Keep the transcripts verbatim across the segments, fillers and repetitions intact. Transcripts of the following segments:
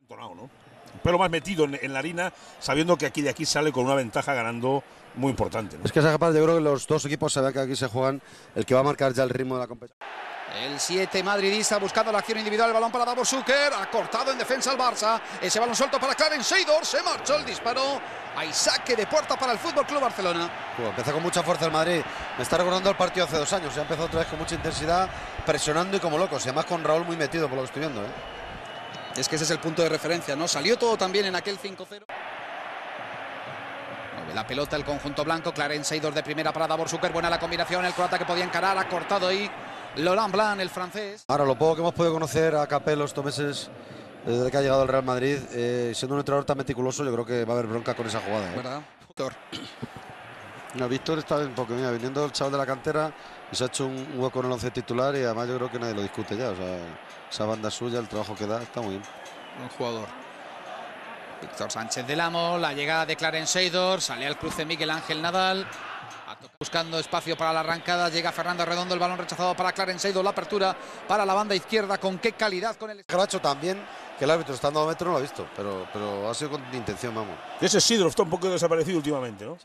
¿no? Un pelo más metido en, en la harina, sabiendo que aquí de aquí sale con una ventaja ganando muy importante, ¿no? Es que esa capaz, yo creo que los dos equipos saben que aquí se juegan el que va a marcar ya el ritmo de la competición. El siete madridista buscando la acción individual, el balón para Davor Suker, ha cortado en defensa el Barça, ese balón suelto para Clarence Seedorf, se marchó el disparo, hay saque de puerta para el Fútbol Club Barcelona. Bueno, empezó con mucha fuerza el Madrid, me está recordando el partido hace dos años, ya empezó otra vez con mucha intensidad, presionando y como locos, y además con Raúl muy metido por lo que estoy viendo, ¿eh? Es que ese es el punto de referencia, ¿no? Salió todo también en aquel cinco cero. Mueve la pelota el conjunto blanco, Clarence Seedorf de primera para Davor Suker, buena la combinación, el croata que podía encarar, ha cortado ahí Laurent Blanc, el francés. Ahora, lo poco que hemos podido conocer a Capello estos meses, desde que ha llegado al Real Madrid, eh, siendo un entrenador tan meticuloso, yo creo que va a haber bronca con esa jugada, ¿eh? ¿Verdad? Víctor. No, Víctor está bien, porque mira, viniendo el chaval de la cantera, y se ha hecho un hueco en el once titular y además yo creo que nadie lo discute ya. O sea, esa banda suya, el trabajo que da, está muy bien. Un jugador. Víctor Sánchez del Amo, la llegada de Clarence Seedorf, sale al cruce Miguel Ángel Nadal. Buscando espacio para la arrancada, llega Fernando Redondo, el balón rechazado para Clarence Seedorf, la apertura para la banda izquierda, con qué calidad con el... Caracho también, que el árbitro estando a metro no lo ha visto, pero, pero ha sido con intención, vamos. Ese Seedorf está un poco desaparecido últimamente, ¿no?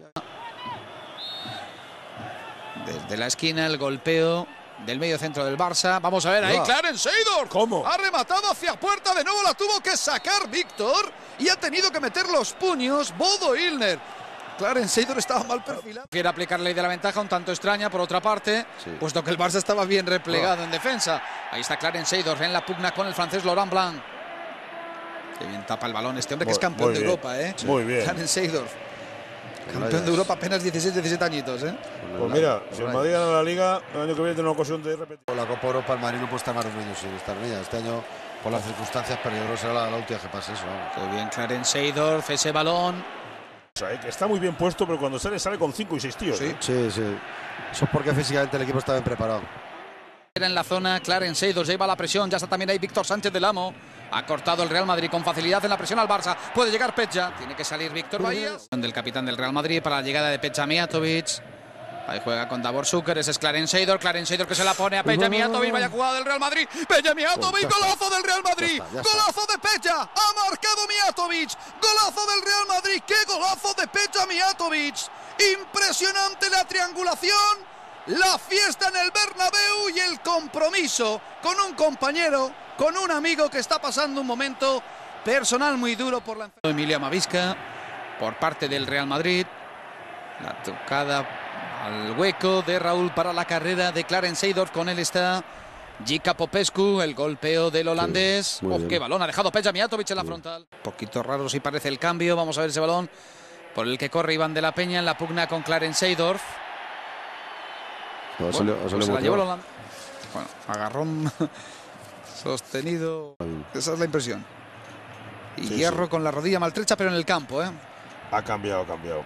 Desde la esquina el golpeo del medio centro del Barça, vamos a ver ahí, Clarence Seedorf. ¿Cómo? Ha rematado hacia puerta, de nuevo la tuvo que sacar Víctor y ha tenido que meter los puños Bodo Illner. Clarence Seedorf estaba mal perfilado. Quiere aplicar ley de la ventaja, un tanto extraña por otra parte, sí, puesto que el Barça estaba bien replegado oh. en defensa. Ahí está Clarence Seedorf en la pugna con el francés Laurent Blanc. Qué bien tapa el balón este hombre, muy, que es campeón de bien. Europa, ¿eh? Sí. Muy bien. Clarence Seedorf. Campeón de Europa, apenas dieciséis, diecisiete añitos, ¿eh? Pues mira, si el Madrid gana la Liga, el año que viene tiene una ocasión de repetir. Con la Copa Europa el Madrid no puede estar más de un año sin estar en ella. Este año, por las circunstancias, pero yo creo que será la, la última que pase eso. Vamos. Qué bien Clarence Seedorf, ese balón. O sea, que está muy bien puesto, pero cuando sale, sale con cinco y seis tíos. Sí, ¿eh? sí, sí. Eso es porque físicamente el equipo está bien preparado. En la zona, Clarence Seedorf lleva la presión, ya está también ahí Víctor Sánchez del Amo. Ha cortado el Real Madrid con facilidad en la presión al Barça. Puede llegar Pecha, tiene que salir Víctor Bahía. Del capitán del Real Madrid para la llegada de Pecha Mijatovic. Ahí juega con Davor Suker, ese es Clarence Seedorf. Clarence Seedorf que se la pone a Pecha Mijatovic, vaya jugada del Real Madrid. Pecha Mijatovic, golazo del Real Madrid. Ya está, ya está. Golazo de Pecha, ha marcado Mijatovic. Golazo del Real Madrid, qué golazo de Pecha Mijatovic. Impresionante la triangulación. La fiesta en el Bernabéu y el compromiso con un compañero, con un amigo que está pasando un momento personal muy duro por la enfermedad. Emilia Mavisca por parte del Real Madrid. La tocada al hueco de Raúl para la carrera de Clarence Seedorf. Con él está Jica Popescu, el golpeo del holandés. Sí, oh, qué balón ha dejado Peja Mijatovic en la frontal. Un poquito raro si parece el cambio. Vamos a ver ese balón por el que corre Iván de la Peña en la pugna con Clarence Seedorf. Bueno, bueno, pues se la llevó el holandés. Bueno, agarrón sostenido. Esa es la impresión. Y sí, Hierro sí. con la rodilla maltrecha, pero en el campo, ¿eh? Ha cambiado, ha cambiado.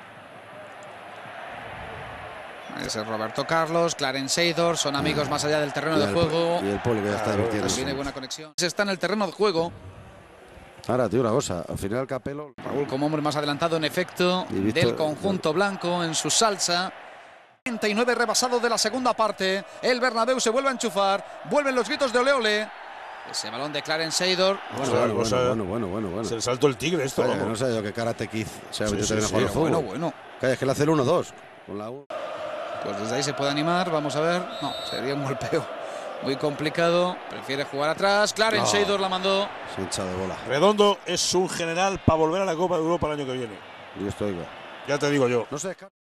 Ese es Roberto Carlos, Clarence Seedorf, son amigos más allá del terreno de juego. Y el Poli que ya está divirtiendo. Tiene buena conexión. Se está en el terreno de juego. Ahora, tío, una cosa. Al final Capello. Raúl como hombre más adelantado, en efecto, del conjunto blanco en su salsa. treinta y nueve rebasado de la segunda parte. El Bernabéu se vuelve a enchufar. Vuelven los gritos de ole ole. Ese balón de Clarence Seedorf. Bueno, bueno, bueno, bueno, bueno, bueno, bueno. Se le saltó el tigre esto. Calla, no sé yo que Karate Kid se ha metido sí, sí, también sí, a bueno, bueno. Calla, es que le hace el uno dos. Con la Pues desde ahí se puede animar. Vamos a ver. No, sería un golpeo muy complicado. Prefiere jugar atrás. Clarence no. Seedorf la mandó. Se hincha de bola. Redondo es un general para volver a la Copa de Europa el año que viene. Y esto, oiga. Ya te digo yo. No sé.